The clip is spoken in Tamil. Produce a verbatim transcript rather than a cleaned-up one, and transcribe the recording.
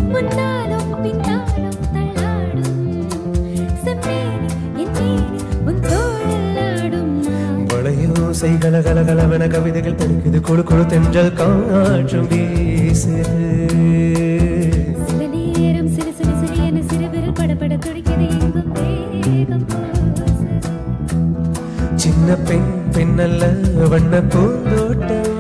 முன்னாலும் பின்னாலும் தள்ளாடும் செம்மேனி என் மேனி உன் தோளில் ஆடும் வளையோசை கலகலகலவென கவிதைகள் படிக்குது குழு குழு தென்றல் காற்றும் வீசுது சில நேரம் சிறு சிறு சிறு என சிறு விரல் படபட துடிக்குது எங்கும் வேகம் சின்ன பெண் பெண்ணல்ல வண்ண பூந்தோட்டம்